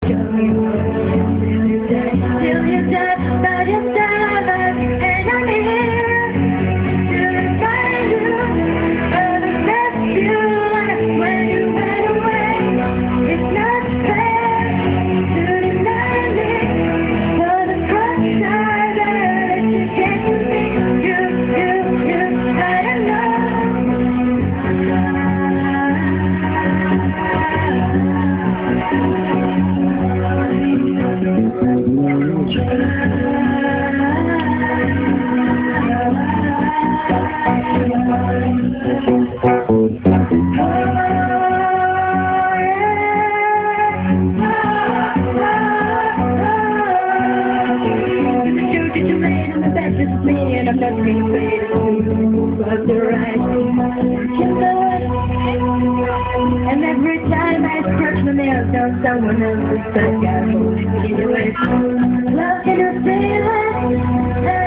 Till you die by your side, and I'm here to remind you of the best you learned when you went away. It's not fair to deny me for the first time that you get to me. I don't know. And I'm not being paid but the right and every time I scratch my nails on someone else's back, I hope you do it. Love can you say that?